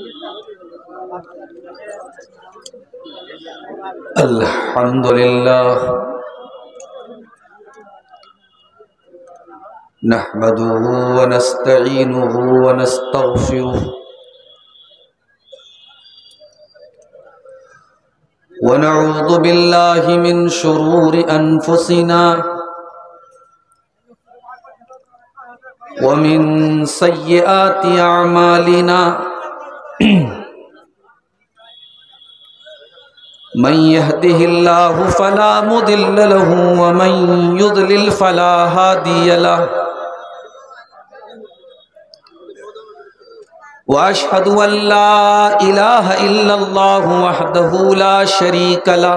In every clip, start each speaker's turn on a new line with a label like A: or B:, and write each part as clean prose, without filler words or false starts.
A: الحمد لله نحمده ونستعينه ونستغفره ونعوذ بالله من شرور أنفسنا ومن سيئات أعمالنا من يهده الله فلا مضل له ومن يضلل فلا هادي له وأشهد أن لا إله إلا الله وحده لا شريك له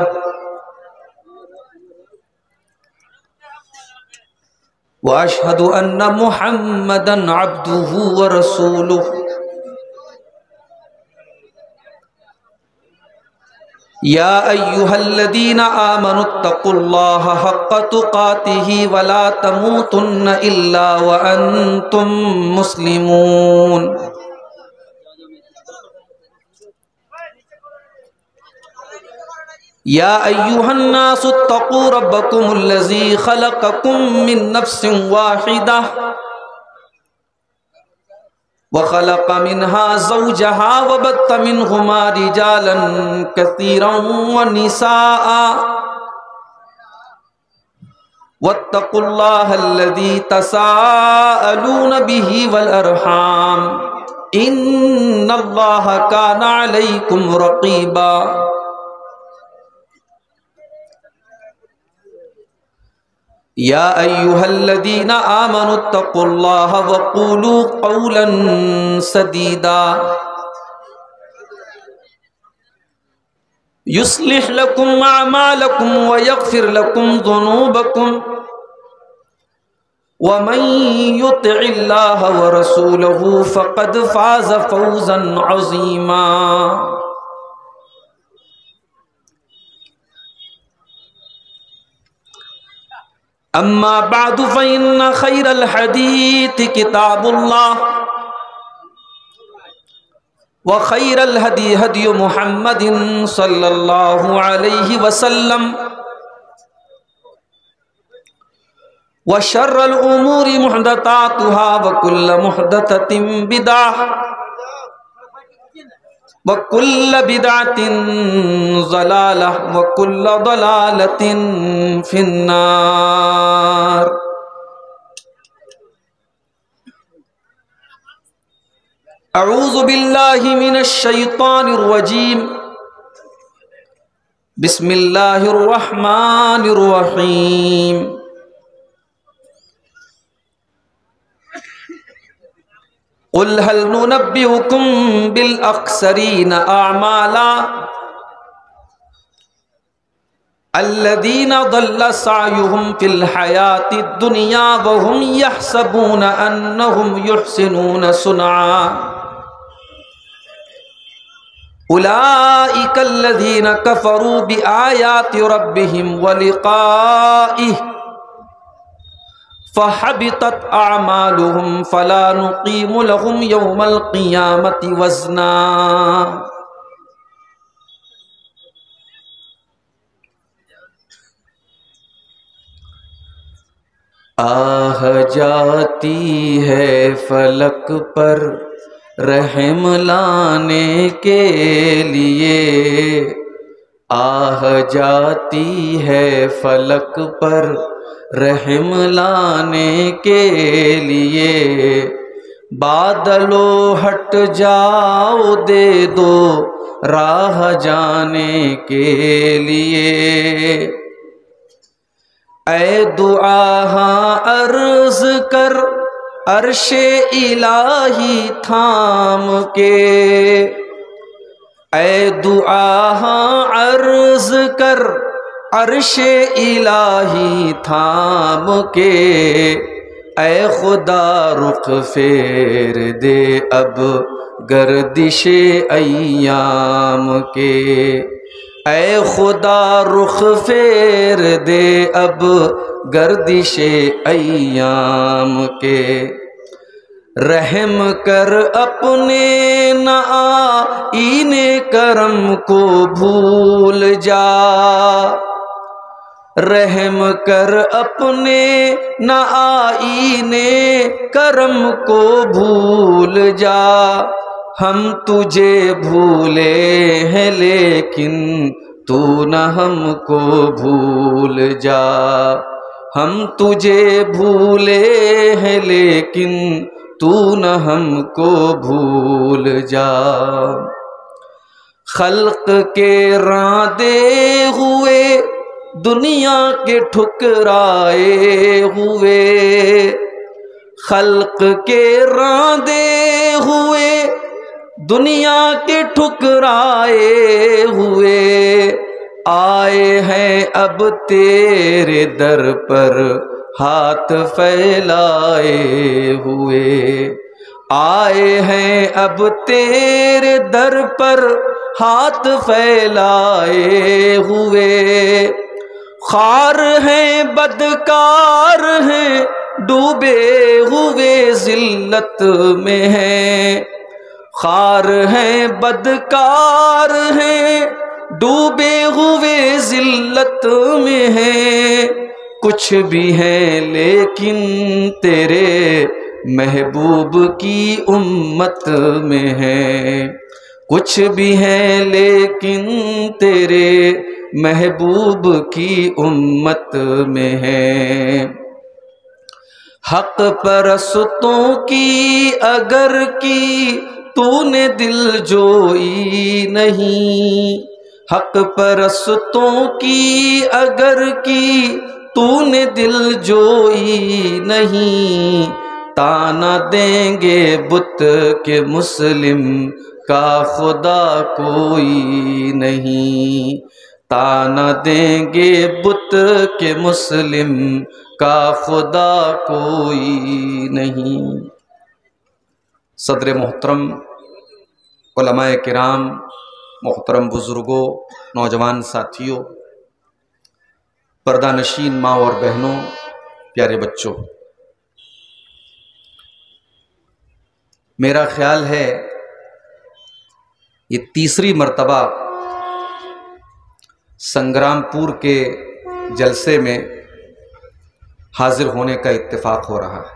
A: وأشهد أن محمدًا عبده ورسوله يا أيها الذين آمنوا اتقوا الله حق تقاته ولا تموتن إلا وأنتم مسلمون يا أيها الناس اتقوا ربكم الذي خلقكم من نفس واحدة وخلق منها زوجها وبث منهما رجالا كثيرا ونساء واتقوا الله الذي تساءلون به والأرحام إن الله كان عليكم رقيبا يا أيها الذين آمنوا اتقوا الله وقولوا قولا سديدا يصلح لكم أعمالكم ويغفر لكم ذنوبكم ومن يطع الله ورسوله فقد فاز فوزا عظيما أما بعد فإن خير الحديث كتاب الله وخير الهدي هدي محمد صلى الله عليه وسلم وشر الأمور محدثاتها وكل محدثة بدعة وكل بدعة ضلالة وكل ضلالة في النار أعوذ بالله من الشيطان الرجيم بسم الله الرحمن الرحيم قل هل ننبئكم بالأخسرين أعمالا الذين ضل سعيهم في الحياة الدنيا وهم يحسبون أنهم يحسنون صنعا أولئك الذين كفروا بآيات ربهم ولقائه فحبطت أعمالهم فلا نقيم لهم يوم القيامة وزنا آہ جاتی ہے فلک پر رحم لانے کے لیے آہ جاتی ہے فلک پر رحم لانے کے لیے بادلو ہٹ جاؤ دے دو راہ جانے کے لیے اے دعا ہاں عرض کر عرش الہی تھام کے اے دعا ہاں عرض کر عرش الہی تھام کے اے خدا رخ پھیر دے اب گردش ایام کے اے خدا رخ پھیر دے اب گردش ایام کے رحم کر اپنے نہ آئینے کرم کو بھول جا، رحم کر اپنے نہ آئینے کرم کو بھول جا، ہم تجھے بھولے ہیں لیکن تو نہ ہم کو بھول جا، ہم تجھے بھولے ہیں لیکن تو نہ ہم کو بھول جا۔ خلق کے راندے ہوئے دنیا کے ٹھکرائے ہوئے، خلق کے راندے ہوئے دنیا کے ٹھکرائے ہوئے، آئے ہیں اب تیرے در پر ہاتھ پھیلائے ہوئے، آئے ہیں اب تیرے در پر ہاتھ پھیلائے ہوئے، خوار ہیں بدکار ہیں ڈوبے ہوئے ذلت میں ہیں، خوار ہیں بدکار ہیں ڈوبے ہوئے ذلت میں ہیں، کچھ بھی ہیں لیکن تیرے محبوب کی امت میں ہیں، کچھ بھی ہیں لیکن تیرے محبوب کی امت میں ہیں۔ حق پرستوں کی اگر کی تو نے دل جوئی نہیں، حق پرستوں کی اگر کی تو نے دل جوئی نہیں، تانا دیں گے بت کے مسلم کا خدا کوئی نہیں، تانا دیں گے بت کے مسلم کا خدا کوئی نہیں۔ صدر محترم، علماء کرام، محترم بزرگوں، نوجوان ساتھیوں، پردہ نشین ماں اور بہنوں، پیارے بچوں، میرا خیال ہے یہ تیسری مرتبہ سنگرام پور کے جلسے میں حاضر ہونے کا اتفاق ہو رہا ہے۔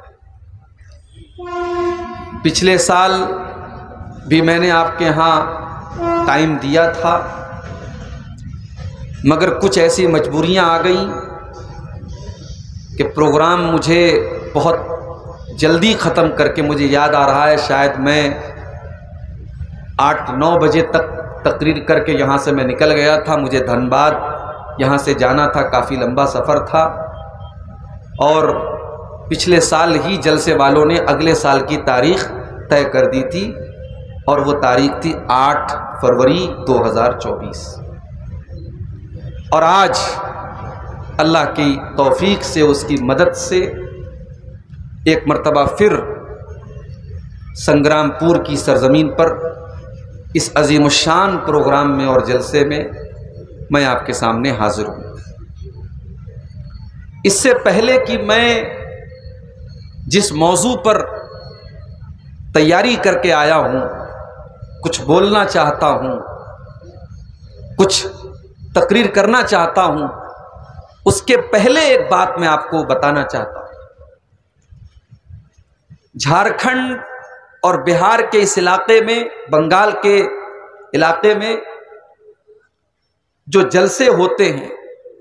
A: پچھلے سال بھی میں نے آپ کے ہاں ٹائم دیا تھا، مگر کچھ ایسی مجبوریاں آ گئیں کہ پروگرام مجھے بہت جلدی ختم کر کے، مجھے یاد آ رہا ہے شاید میں 8-9 بجے تک تقریر کر کے یہاں سے میں نکل گیا تھا، مجھے دھنباد یہاں سے جانا تھا، کافی لمبا سفر تھا، اور پچھلے سال ہی جلسے والوں نے اگلے سال کی تاریخ طے کر دی تھی، اور وہ تاریخ تھی 8 فروری 2024، اور آج اللہ کی توفیق سے، اس کی مدد سے ایک مرتبہ پھر سنگرام پور کی سرزمین پر اس عظیم الشان پروگرام میں اور جلسے میں میں آپ کے سامنے حاضر ہوں۔ اس سے پہلے کہ میں جس موضوع پر تیاری کر کے آیا ہوں، کچھ بولنا چاہتا ہوں، کچھ تقریر کرنا چاہتا ہوں، اس کے پہلے ایک بات میں آپ کو بتانا چاہتا ہوں۔ جھارکھنڈ اور بہار کے اس علاقے میں، بنگال کے علاقے میں جو جلسے ہوتے ہیں،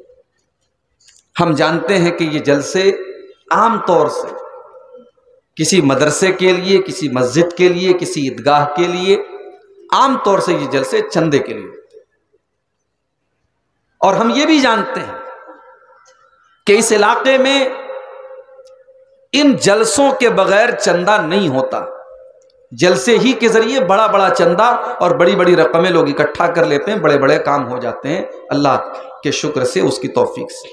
A: ہم جانتے ہیں کہ یہ جلسے عام طور سے کسی مدرسے کے لیے، کسی مسجد کے لیے، کسی عیدگاہ کے لیے، عام طور سے یہ جلسے چندے کے لیے ہوتے ہیں، اور ہم یہ بھی جانتے ہیں کہ اس علاقے میں ان جلسوں کے بغیر چندہ نہیں ہوتا، جلسے ہی کے ذریعے بڑا بڑا چندہ اور بڑی بڑی رقمیں لوگ اکٹھا کر لیتے ہیں، بڑے بڑے کام ہو جاتے ہیں اللہ کے شکر سے، اس کی توفیق سے۔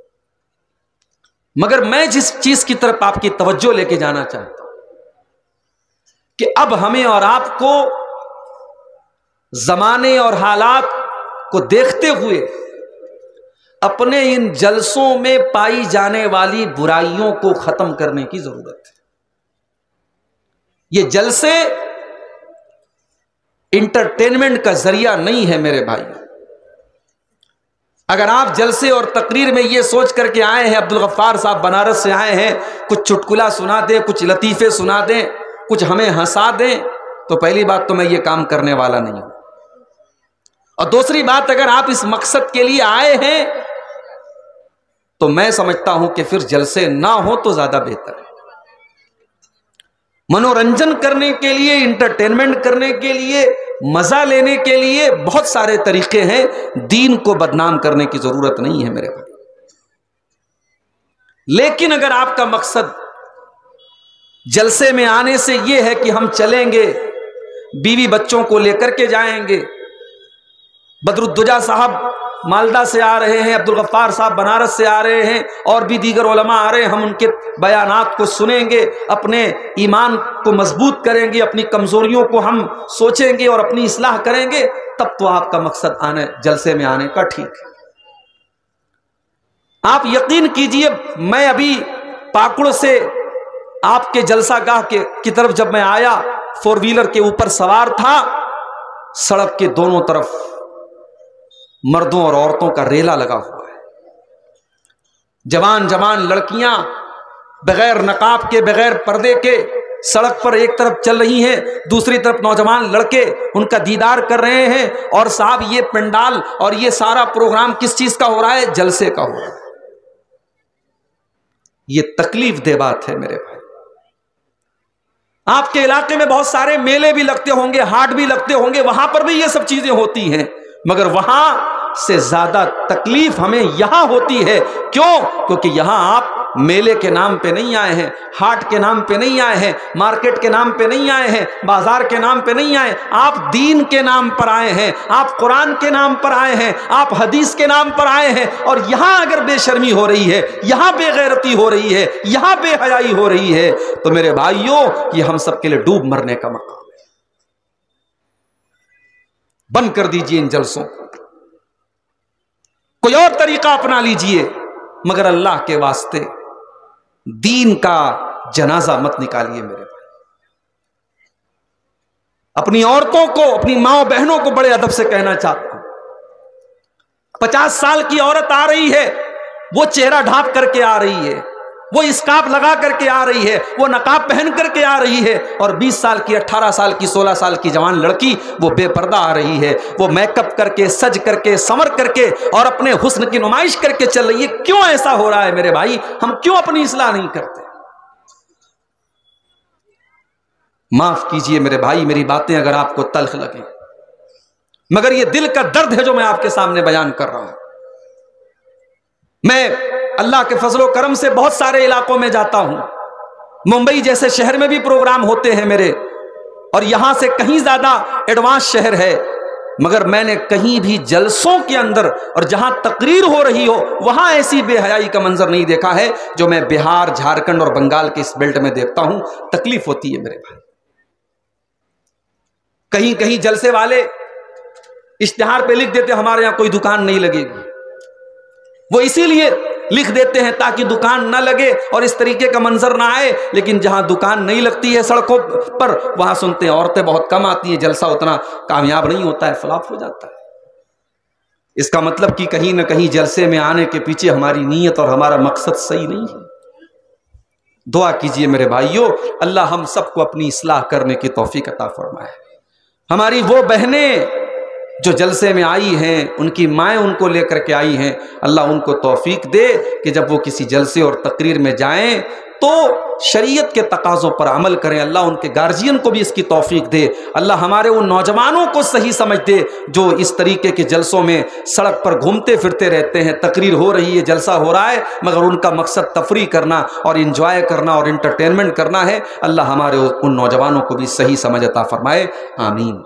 A: مگر میں جس چیز کی طرف آپ کی توجہ لے کے جانا چاہتا ہوں کہ اب ہمیں اور آپ کو زمانے اور حالات کو دیکھتے ہوئے اپنے ان جلسوں میں پائی جانے والی برائیوں کو ختم کرنے کی ضرورت ہے۔ یہ جلسے انٹرٹینمنٹ کا ذریعہ نہیں ہے میرے بھائی۔ اگر آپ جلسے اور تقریر میں یہ سوچ کر کے آئے ہیں عبدالغفار صاحب بنارس سے آئے ہیں، کچھ چٹکلا سنا دیں، کچھ لطیفے سنا دیں، کچھ ہمیں ہنسا دیں، تو پہلی بات تو میں یہ کام کرنے والا نہیں ہوں، اور دوسری بات اگر آپ اس مقصد کے لیے آئے ہیں تو میں سمجھتا ہوں کہ پھر جلسے نہ ہو تو زیادہ بہتر ہے۔ منورنجن کرنے کے لیے، انٹرٹینمنٹ کرنے کے لیے، مزہ لینے کے لیے بہت سارے طریقے ہیں، دین کو بدنام کرنے کی ضرورت نہیں ہے میرے بھائی۔ لیکن اگر آپ کا مقصد جلسے میں آنے سے یہ ہے کہ ہم چلیں گے، بیوی بچوں کو لے کر کے جائیں گے، بدرالدجا صاحب مالدہ سے آ رہے ہیں، عبدالغفار صاحب بنارس سے آ رہے ہیں، اور بھی دیگر علماء آ رہے ہیں، ہم ان کے بیانات کو سنیں گے، اپنے ایمان کو مضبوط کریں گے، اپنی کمزوریوں کو ہم سوچیں گے اور اپنی اصلاح کریں گے، تب تو آپ کا مقصد آنے جلسے میں آنے کا ٹھیک ہے۔ آپ یقین کیجئے، میں ابھی پاکڑ سے آپ کے جلسہ گاہ کی طرف جب میں آیا، 4 ویلر کے اوپر سوار تھا، سڑک کے دونوں طرف مردوں اور عورتوں کا ریلا لگا ہوا ہے، جوان جوان لڑکیاں بغیر نقاب کے، بغیر پردے کے سڑک پر ایک طرف چل رہی ہیں، دوسری طرف نوجوان لڑکے ان کا دیدار کر رہے ہیں، اور صاحب یہ پنڈال اور یہ سارا پروگرام کس چیز کا ہو رہا ہے؟ جلسے کا ہو رہا ہے۔ یہ تکلیف دہ بات ہے میرے بھائی۔ آپ کے علاقے میں بہت سارے میلے بھی لگتے ہوں گے، ہاٹ بھی لگتے ہوں گے، وہاں پر بھی یہ سب چیزیں ہوتی ہیں، مگر وہاں سے زیادہ تکلیف ہمیں یہاں ہوتی ہے۔ کیوں؟ کیونکہ یہاں آپ میلے کے نام پہ نہیں آئے ہیں، ہاٹ کے نام پہ نہیں آئے ہیں، مارکیٹ کے نام پہ نہیں آئے ہیں، بازار کے نام پہ نہیں آئے، آپ دین کے نام پر آئے ہیں، آپ قرآن کے نام پر آئے ہیں، آپ حدیث کے نام پر آئے ہیں، اور یہاں اگر بے شرمی ہو رہی ہے، یہاں بے غیرتی ہو رہی ہے، یہاں بے حیائی ہو رہی ہے، تو میرے بھائیوں یہ ہم سب کے لیے ڈوب مرنے کا مقام ہے۔ بند کر دیجئے ان جلسوں کو، کوئی اور طریقہ اپنا لیجئے، مگر اللہ کے واسطے دین کا جنازہ مت نکالیے میرے بھائی۔ اپنی عورتوں کو، اپنی ماں بہنوں کو بڑے ادب سے کہنا چاہتا ہوں، 50 سال کی عورت آ رہی ہے، وہ چہرہ ڈھانپ کر کے آ رہی ہے، وہ اسکارف لگا کر کے آ رہی ہے، وہ نقاب پہن کر کے آ رہی ہے، اور 20 سال کی، 18 سال کی، 16 سال کی جوان لڑکی وہ بے پردہ آ رہی ہے، وہ میک اپ کر کے، سج کر کے، سمر کر کے اور اپنے حسن کی نمائش کر کے چل رہی ہے۔ کیوں ایسا ہو رہا ہے میرے بھائی؟ ہم کیوں اپنی اصلاح نہیں کرتے؟ معاف کیجئے میرے بھائی، میری باتیں اگر آپ کو تلخ لگیں، مگر یہ دل کا درد ہے جو میں آپ کے سامنے بیان کر رہا ہوں۔ میں اللہ کے فضل و کرم سے بہت سارے علاقوں میں جاتا ہوں، ممبئی جیسے شہر میں بھی پروگرام ہوتے ہیں میرے، اور یہاں سے کہیں زیادہ ایڈوانس شہر ہے، مگر میں نے کہیں بھی جلسوں کے اندر اور جہاں تقریر ہو رہی ہو وہاں ایسی بے حیائی کا منظر نہیں دیکھا ہے جو میں بہار، جھارکھنڈ اور بنگال کے اس بیلٹ میں دیکھتا ہوں۔ تکلیف ہوتی ہے میرے بھائی۔ کہیں کہیں جلسے والے اشتہار پہ لکھ دیتے ہمارے یہاں کوئی دکان نہیں لگے گی، وہ اسی لیے لکھ دیتے ہیں تاکہ دکان نہ لگے اور اس طریقے کا منظر نہ آئے، لیکن جہاں دکان نہیں لگتی ہے سڑکوں پر وہاں سنتے ہیں عورتیں بہت کم آتی ہیں، جلسہ اتنا کامیاب نہیں ہوتا ہے، فلاپ ہو جاتا ہے۔ اس کا مطلب کہ کہیں نہ کہیں جلسے میں آنے کے پیچھے ہماری نیت اور ہمارا مقصد صحیح نہیں ہے۔ دعا کیجئے میرے بھائیوں، اللہ ہم سب کو اپنی اصلاح کرنے کی توفیق عطا فرمائے۔ ہماری وہ بہنیں جو جلسے میں آئی ہیں، ان کی مائیں ان کو لے کر کے آئی ہیں، اللہ ان کو توفیق دے کہ جب وہ کسی جلسے اور تقریر میں جائیں تو شریعت کے تقاضوں پر عمل کریں۔ اللہ ان کے گارجین کو بھی اس کی توفیق دے۔ اللہ ہمارے ان نوجوانوں کو صحیح سمجھ دے جو اس طریقے کے جلسوں میں سڑک پر گھومتے پھرتے رہتے ہیں، تقریر ہو رہی ہے، جلسہ ہو رہا ہے، مگر ان کا مقصد تفریح کرنا اور انجوائے کرنا اور انٹرٹینمنٹ کرنا ہے۔ اللہ ہمارے ان نوجوانوں کو بھی صحیح سمجھ عطا فرمائے، آمین۔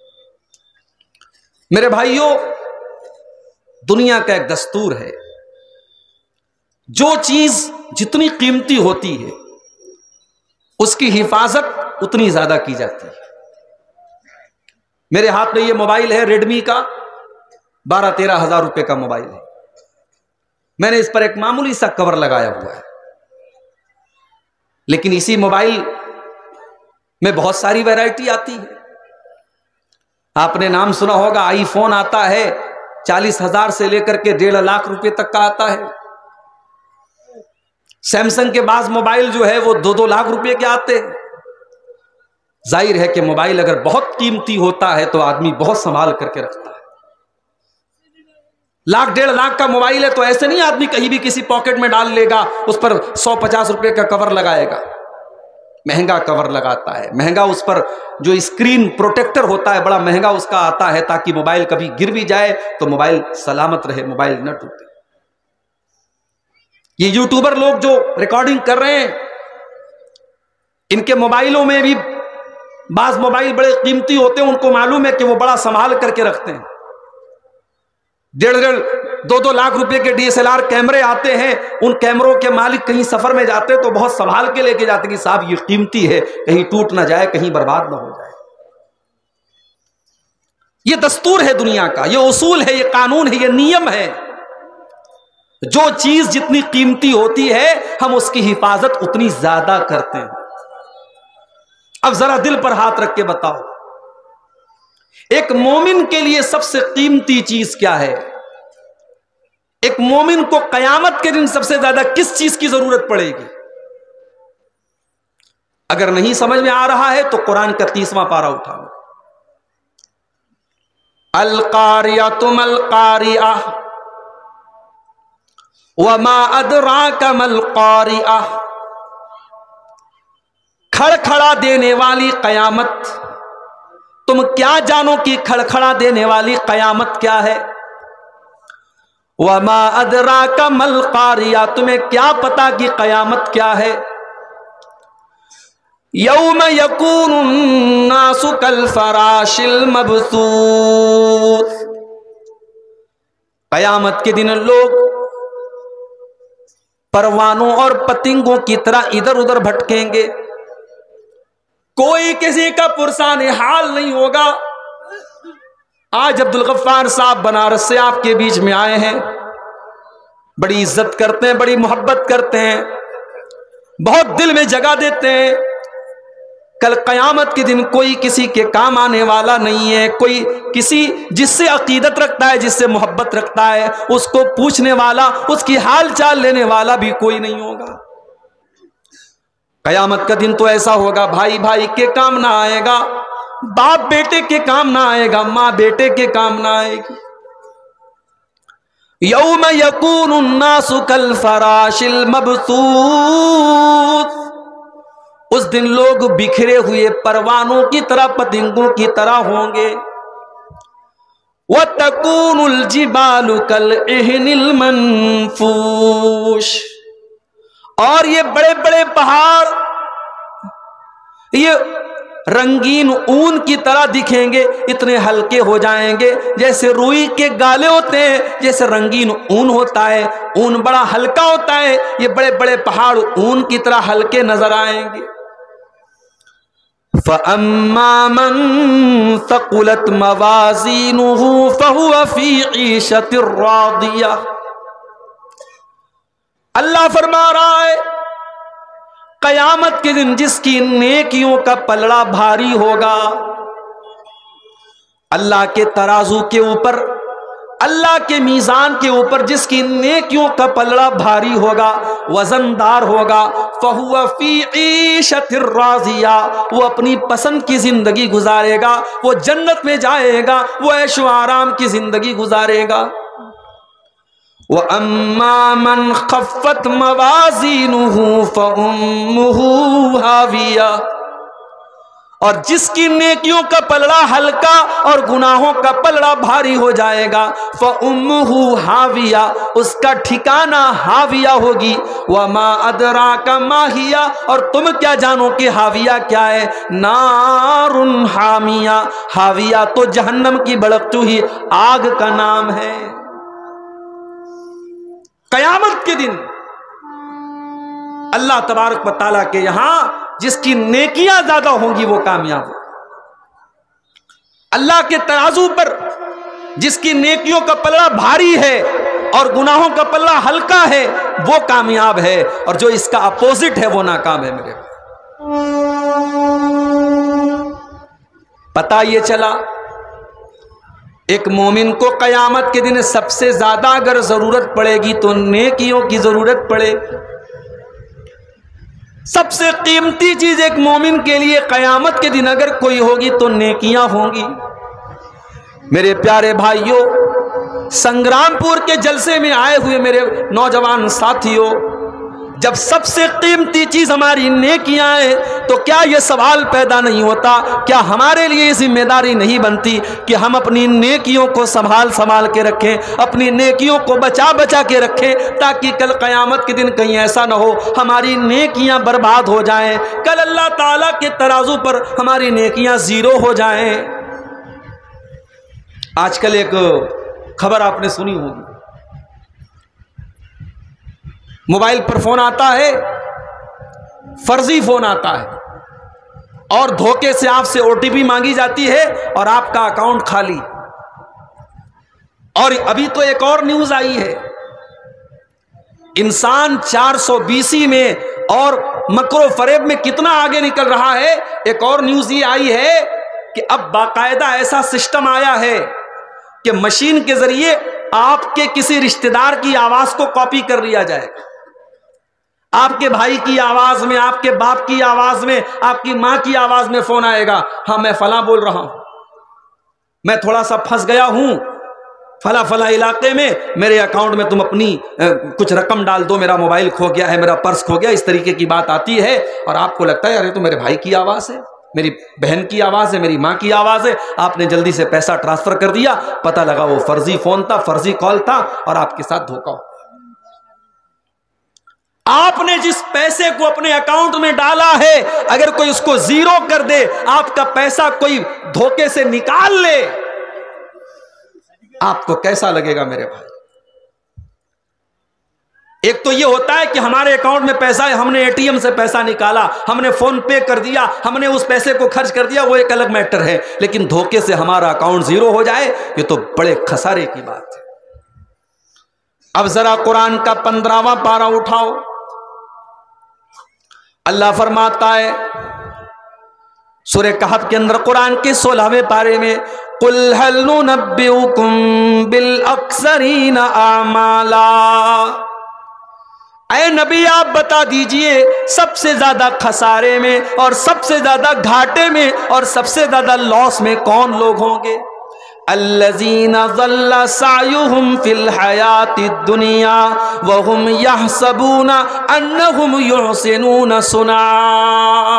A: میرے بھائیوں، دنیا کا ایک دستور ہے، جو چیز جتنی قیمتی ہوتی ہے اس کی حفاظت اتنی زیادہ کی جاتی ہے۔ میرے ہاتھ میں یہ موبائل ہے ریڈمی کا، 12-13 ہزار روپے کا موبائل ہے۔ میں نے اس پر ایک معمولی سا کور لگایا ہوا ہے، لیکن اسی موبائل میں بہت ساری ویرائٹی آتی ہے۔ آپ نے نام سنا ہوگا، آئی فون آتا ہے 40,000 سے لے کر کے 1.5 لاکھ روپے تک کا آتا ہے۔ سیمسنگ کے بعض موبائل جو ہے وہ 2-2 لاکھ روپے کے آتے ہیں۔ ظاہر ہے کہ موبائل اگر بہت قیمتی ہوتا ہے تو آدمی بہت سنبھال کر کے رکھتا ہے۔ 1-1.5 لاکھ کا موبائل ہے تو ایسے نہیں آدمی کہیں بھی کسی پاکٹ میں ڈال لے گا، اس پر 150 روپے کا کور لگائے گا، مہنگا کور لگاتا ہے، مہنگا اس پر جو اسکرین پروٹیکٹر ہوتا ہے بڑا مہنگا اس کا آتا ہے، تاکہ موبائل کبھی گر بھی جائے تو موبائل سلامت رہے، موبائل نہ ٹوٹے۔ یہ یوٹیوبر لوگ جو ریکارڈنگ کر رہے ہیں، ان کے موبائلوں میں بھی بعض موبائل بڑے قیمتی ہوتے ہیں، ان کو معلوم ہے کہ وہ بڑا سنبھال کر کے رکھتے ہیں۔ 1.5-2 لاکھ روپے کے DSLR کیمرے آتے ہیں، ان کیمروں کے مالک کہیں سفر میں جاتے تو بہت سنبھال کے لے کے جاتے کہ صاحب یہ قیمتی ہے، کہیں ٹوٹ نہ جائے، کہیں برباد نہ ہو جائے۔ یہ دستور ہے دنیا کا، یہ اصول ہے، یہ قانون ہے، یہ نیم ہے۔ جو چیز جتنی قیمتی ہوتی ہے ہم اس کی حفاظت اتنی زیادہ کرتے ہیں۔ اب ذرا دل پر ہاتھ رکھ کے بتاؤ، ایک مومن کے لیے سب سے قیمتی چیز کیا ہے؟ ایک مومن کو قیامت کے دن سب سے زیادہ کس چیز کی ضرورت پڑے گی؟ اگر نہیں سمجھ میں آ رہا ہے تو قرآن کا 30واں پارہ اٹھاؤ۔ القاریۃ ما القاریہ وما ادراک ما القاریہ، کھڑکھڑا دینے والی قیامت، تم کیا جانو کہ کھڑکھڑا دینے والی قیامت کیا ہے؟ وما ادراک ما القاریہ، تمہیں کیا پتا کہ قیامت کیا ہے؟ یوم یکون الناس کالفراش المبثوث، قیامت کے دن لوگ پروانوں اور پتنگوں کی طرح ادھر ادھر بھٹکیں گے، کوئی کسی کا پرسان حال نہیں ہوگا۔ آج عبدالغفار صاحب بنارس سے آپ کے بیچ میں آئے ہیں، بڑی عزت کرتے ہیں، بڑی محبت کرتے ہیں، بہت دل میں جگہ دیتے ہیں۔ کل قیامت کے دن کوئی کسی کے کام آنے والا نہیں ہے، کوئی کسی جس سے عقیدت رکھتا ہے، جس سے محبت رکھتا ہے، اس کو پوچھنے والا، اس کی حال چال لینے والا بھی کوئی نہیں ہوگا۔ قیامت کا دن تو ایسا ہوگا، بھائی بھائی کے کام نہ آئے گا، باپ بیٹے کے کام نہ آئے گا، ماں بیٹے کے کام نہ آئے گی۔ یوم یکون الناس کالفراش المبثوث، اس دن لوگ بکھرے ہوئے پروانوں کی طرح، پتنگوں کی طرح ہوں گے۔ وَتَكُونُ الْجِبَالُ كَالْعِهْنِ الْمَنْفُوشِ، اور یہ بڑے بڑے پہاڑ یہ رنگین اون کی طرح دکھیں گے، اتنے ہلکے ہو جائیں گے جیسے روئی کے گالے ہوتے ہیں، جیسے رنگین اون ہوتا ہے، اون بڑا ہلکا ہوتا ہے، یہ بڑے بڑے پہاڑ اون کی طرح ہلکے نظر آئیں گے۔ فَأَمَّا مَن ثَقُلَتْ مَوَازِينُهُ فَهُوَ فِي عِيشَةٍ رَاضِيَةٍ، اللہ فرما رہا ہے قیامت کے دن جس کی نیکیوں کا پلڑا بھاری ہوگا، اللہ کے ترازو کے اوپر، اللہ کے میزان کے اوپر جس کی نیکیوں کا پلڑا بھاری ہوگا، وزندار ہوگا، فَهُوَ فِي عِيشَةٍ رَاضِيَةٍ، وہ اپنی پسند کی زندگی گزارے گا، وہ جنت میں جائے گا، وہ عیش و آرام کی زندگی گزارے گا۔ وَأَمَّا مَنْ خَفَّتْ مَوَازِينُهُ فَأُمُّهُ هَاوِيَةٌ، اور جس کی نیکیوں کا پلڑا ہلکا اور گناہوں کا پلڑا بھاری ہو جائے گا، فَأُمُّهُ هَاوِيَةٌ، اس کا ٹھکانہ ہاویہ ہوگی۔ وَمَا أَدْرَاكَ مَا هِيَ، اور تم کیا جانو کہ ہاویہ کیا ہے؟ نَارٌ حَامِيَةٌ، ہاویہ تو جہنم کی بھڑکتی ہوئی آگ کا نام ہے۔ قیامت کے دن اللہ تبارک و تعالیٰ کے یہاں جس کی نیکیاں زیادہ ہوں گی وہ کامیاب ہو، اللہ کے ترازو پر جس کی نیکیوں کا پلڑا بھاری ہے اور گناہوں کا پلڑا ہلکا ہے وہ کامیاب ہے، اور جو اس کا اپوزٹ ہے وہ ناکام ہے۔ میرے پتہ یہ چلا ایک مومن کو قیامت کے دن سب سے زیادہ اگر ضرورت پڑے گی تو نیکیوں کی ضرورت پڑے گی۔ سب سے قیمتی چیز ایک مومن کے لیے قیامت کے دن اگر کوئی ہوگی تو نیکیاں ہوں گی۔ میرے پیارے بھائیوں، سنگرام پور کے جلسے میں آئے ہوئے میرے نوجوان ساتھیوں، جب سب سے قیمتی چیز ہماری نیکیاں ہیں تو کیا یہ سوال پیدا نہیں ہوتا، کیا ہمارے لیے یہ ذمہ داری نہیں بنتی کہ ہم اپنی نیکیوں کو سنبھال کے رکھیں، اپنی نیکیوں کو بچا کے رکھیں، تاکہ کل قیامت کے دن کہیں ایسا نہ ہو ہماری نیکیاں برباد ہو جائیں، کل اللہ تعالیٰ کے ترازو پر ہماری نیکیاں زیرو ہو جائیں۔ آج کل ایک خبر آپ نے سنی ہوگی، موبائل پر فون آتا ہے، فرضی فون آتا ہے اور دھوکے سے آپ سے OTP مانگی جاتی ہے اور آپ کا اکاؤنٹ خالی۔ اور ابھی تو ایک اور نیوز آئی ہے، انسان 420 میں اور مکر و فریب میں کتنا آگے نکل رہا ہے۔ ایک اور نیوز یہ آئی ہے کہ اب باقاعدہ ایسا سسٹم آیا ہے کہ مشین کے ذریعے آپ کے کسی رشتہ دار کی آواز کو کاپی کر لیا جائے گا، آپ کے بھائی کی آواز میں، آپ کے باپ کی آواز میں، آپ کی ماں کی آواز میں فون آئے گا، ہاں میں فلاں بول رہا ہوں، میں تھوڑا سا پھنس گیا ہوں فلاں علاقے میں، میرے اکاؤنٹ میں تم اپنی کچھ رقم ڈال دو، میرا موبائل کھو گیا ہے، میرا پرس کھو گیا، اس طریقے کی بات آتی ہے اور آپ کو لگتا ہے یار یہ تو میرے بھائی کی آواز ہے، میری بہن کی آواز ہے، میری ماں کی آواز ہے، آپ نے جلدی سے پیسہ ٹرانسفر کر دیا، پتہ لگا وہ فرضی فون تھا، فرضی کال تھا اور آپ کے ساتھ دھوکا ہو۔ آپ نے جس پیسے کو اپنے اکاؤنٹ میں ڈالا ہے اگر کوئی اس کو زیرو کر دے، آپ کا پیسہ کوئی دھوکے سے نکال لے، آپ کو کیسا لگے گا میرے بھائی؟ ایک تو یہ ہوتا ہے کہ ہمارے اکاؤنٹ میں پیسہ ہے، ہم نے ATM سے پیسہ نکالا، ہم نے فون پے کر دیا، ہم نے اس پیسے کو خرچ کر دیا، وہ ایک الگ میٹر ہے، لیکن دھوکے سے ہمارا اکاؤنٹ زیرو ہو جائے یہ تو بڑے خسارے کی بات ہے۔ اب ذرا قرآن کا 15واں پارہ اٹھاؤ، اللہ فرماتا ہے سورہ کہف کے اندر قرآن کے 16ویں پارے میں، قُلْ هَلْ نُنَبِّئُكُمْ بِالْأَخْسَرِينَ أَعْمَالًا، اے نبی آپ بتا دیجئے سب سے زیادہ خسارے میں اور سب سے زیادہ گھاٹے میں اور سب سے زیادہ لاس میں کون لوگ ہوں گے؟ الذین ضل سعیہم فی الحیات الدنیا وہم یحسبون انہم یحسنون صنعا،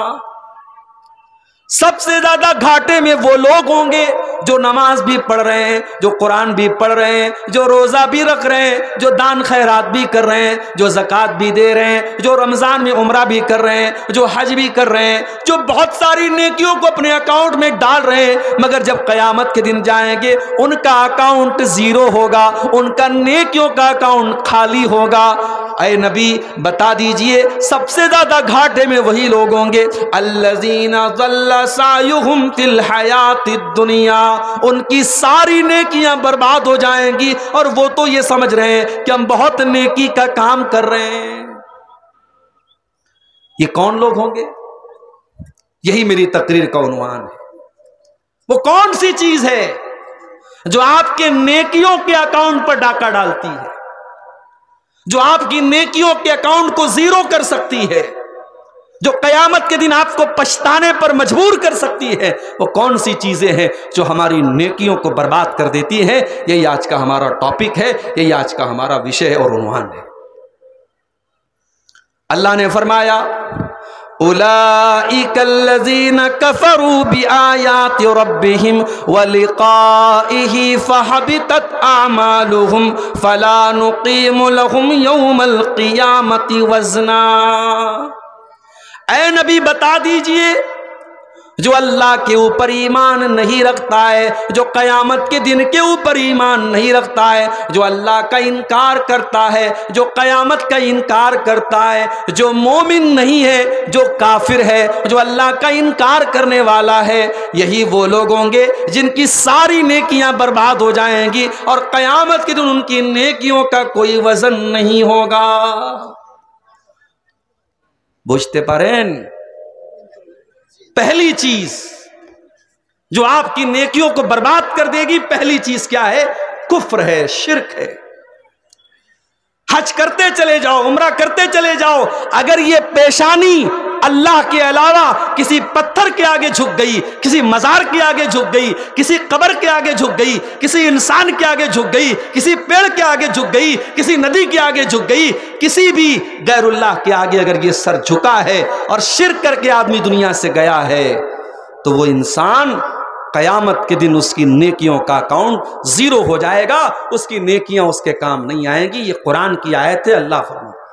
A: سب سے زیادہ گھاٹے میں وہ لوگ ہوں گے جو نماز بھی پڑھ رہے ہیں، جو قرآن بھی پڑھ رہے ہیں، جو روزہ بھی رکھ رہے ہیں، جو دان خیرات بھی کر رہے ہیں، جو زکوٰۃ بھی دے رہے ہیں، جو رمضان میں عمرہ بھی کر رہے ہیں، جو حج بھی کر رہے ہیں، جو بہت ساری نیکیوں کو اپنے اکاؤنٹ میں ڈال رہے ہیں، مگر جب قیامت کے دن جائیں گے ان کا اکاؤنٹ زیرو ہوگا، ان کا نیکیوں کا اکاؤنٹ خالی ہوگا۔ اے نبی بتا دیجئے سب سے زیادہ گھاٹے میں وہی لوگ ہوں گے الذین ضل سعیہم فی الحیات الدنیا، ان کی ساری نیکیاں برباد ہو جائیں گی اور وہ تو یہ سمجھ رہے ہیں کہ ہم بہت نیکی کا کام کر رہے ہیں۔ یہ کون لوگ ہوں گے؟ یہی میری تقریر کا عنوان ہے۔ وہ کون سی چیز ہے جو آپ کے نیکیوں کے اکاؤنٹ پر ڈاکہ ڈالتی ہے، جو آپ کی نیکیوں کے اکاؤنٹ کو زیرو کر سکتی ہے، جو قیامت کے دن آپ کو پچھتانے پر مجبور کر سکتی ہے؟ وہ کون سی چیزیں ہیں جو ہماری نیکیوں کو برباد کر دیتی ہیں؟ یہی آج کا ہمارا ٹاپک ہے، یہی آج کا ہمارا وشے اور عنوان ہے۔ اللہ نے فرمایا اولئک الذین کفروا بآیات ربہم ولقائہ فحبطت اعمالہم فلا نقیم لہم یوم القیامۃ وزنا، اے نبی بتا دیجئے جو اللہ کے اوپر ایمان نہیں رکھتا ہے، جو قیامت کے دن کے اوپر ایمان نہیں رکھتا ہے، جو اللہ کا انکار کرتا ہے، جو قیامت کا انکار کرتا ہے، جو مومن نہیں ہے، جو کافر ہے، جو اللہ کا انکار کرنے والا ہے، یہی وہ لوگ ہوں گے جن کی ساری نیکیاں برباد ہو جائیں گی اور قیامت کے دن ان کی نیکیوں کا کوئی وزن نہیں ہوگا۔ বুঝতে পারেন؟ پہلی چیز جو آپ کی نیکیوں کو برباد کر دے گی، پہلی چیز کیا ہے؟ کفر ہے، شرک ہے۔ حج کرتے چلے جاؤ، عمرہ کرتے چلے جاؤ، اگر یہ پیشانی اللہ کے علاوہ کسی پتھر کے آگے جھک گئی، کسی مزار کے آگے جھک گئی، کسی قبر کے آگے جھک گئی، کسی انسان کے آگے جھک گئی، کسی پیڑ کے آگے جھک گئی، کسی ندی کے آگے جھک گئی، کسی بھی غیر اللہ کے آگے اگر یہ سر جھکا ہے اور شرک کر کے آدمی دنیا سے گیا ہے، تو وہ انسان قیامت کے دن اس کی نیکیوں کا اکاؤنٹ زیرو ہو جائے گا، اس کی نیکیاں اس کے کام نہیں آئیں گی۔ یہ قرآن کی آیت ہے، اللہ فرماتا ہے۔